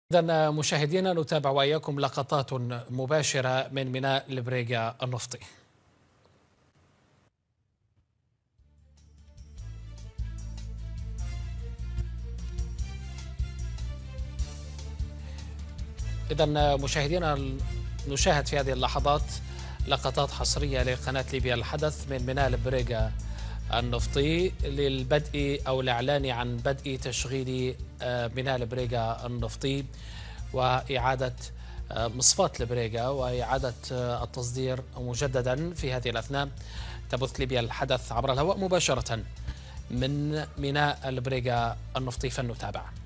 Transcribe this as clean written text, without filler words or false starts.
إذن مشاهدينا نتابع وإياكم لقطات مباشرة من ميناء البريغا النفطي. إذن مشاهدينا نشاهد في هذه اللحظات لقطات حصرية لقناة ليبيا الحدث من ميناء البريغا النفطي للبدء أو الإعلان عن بدء تشغيل ميناء البريغا النفطي وإعادة مصفاة البريغا وإعادة التصدير مجددا. في هذه الأثناء تبث ليبيا الحدث عبر الهواء مباشرة من ميناء البريغا النفطي، فلنتابع.